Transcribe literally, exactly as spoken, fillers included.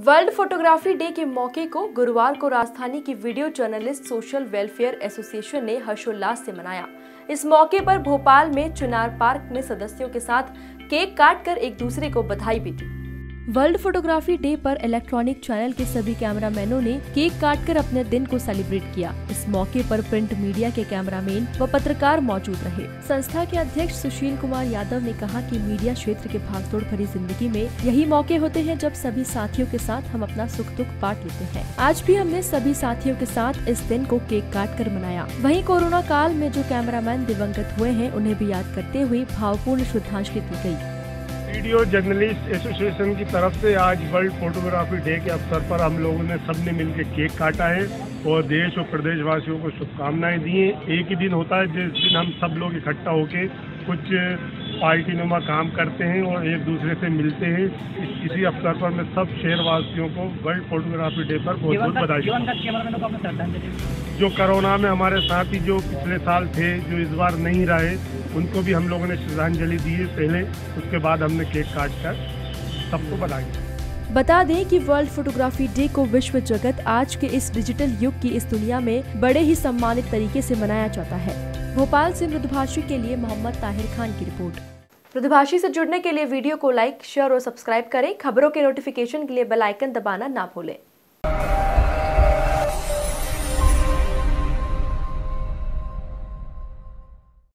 World photography day के मौके को गुरुवार को राजधानी की video journalist social welfare association ने हर्षोल्लास से मनाया। इस मौके पर भोपाल में चिनार पार्क में सदस्यों के साथ केक काटकर एक दूसरे को बधाई भी दी। वर्ल्ड फोटोग्राफी डे पर इलेक्ट्रॉनिक चैनल के सभी कैमरामैनों ने केक काटकर अपने दिन को सेलिब्रेट किया। इस मौके पर प्रिंट मीडिया के कैमरामैन व पत्रकार मौजूद रहे। संस्था के अध्यक्ष सुशील कुमार यादव ने कहा कि मीडिया क्षेत्र के भागदौड़ भरी जिंदगी में यही मौके होते हैं जब सभी साथियों के साथ हम अपना सुख दुख बांट लेते हैं। आज भी हमने सभी साथियों के साथ इस दिन को केक काट कर मनाया। वहीं कोरोना काल में जो कैमरामैन दिवंगत हुए हैं उन्हें भी याद करते हुए भावपूर्ण श्रद्धांजलि दी गयी। वीडियो जर्नलिस्ट एसोसिएशन की तरफ से आज वर्ल्ड फोटोग्राफी डे के अवसर पर हम लोगों ने सबने मिलकर केक काटा है और देश और प्रदेश वासियों को शुभकामनाएं दी हैं। एक ही दिन होता है जिस दिन हम सब लोग इकट्ठा होकर कुछ पार्टी नुमा काम करते हैं और एक दूसरे से मिलते हैं। इस, इसी अवसर पर मैं सब शहरवासियों को वर्ल्ड फोटोग्राफी डे पर बहुत बहुत बधाई। जो कोरोना में हमारे साथी जो पिछले साल थे, जो इस बार नहीं रहे, उनको भी हम लोगों ने श्रद्धांजलि दी है पहले, उसके बाद हमने केक काट कर सबको बधाई। बता दें कि वर्ल्ड फोटोग्राफी डे को विश्व जगत आज के इस डिजिटल युग की इस दुनिया में बड़े ही सम्मानित तरीके से मनाया जाता है। भोपाल से मृदुभाषी के लिए मोहम्मद ताहिर खान की रिपोर्ट। मृदुभाषी से जुड़ने के लिए वीडियो को लाइक, शेयर और सब्सक्राइब करें। खबरों के नोटिफिकेशन के लिए बेल आइकन दबाना ना भूलें।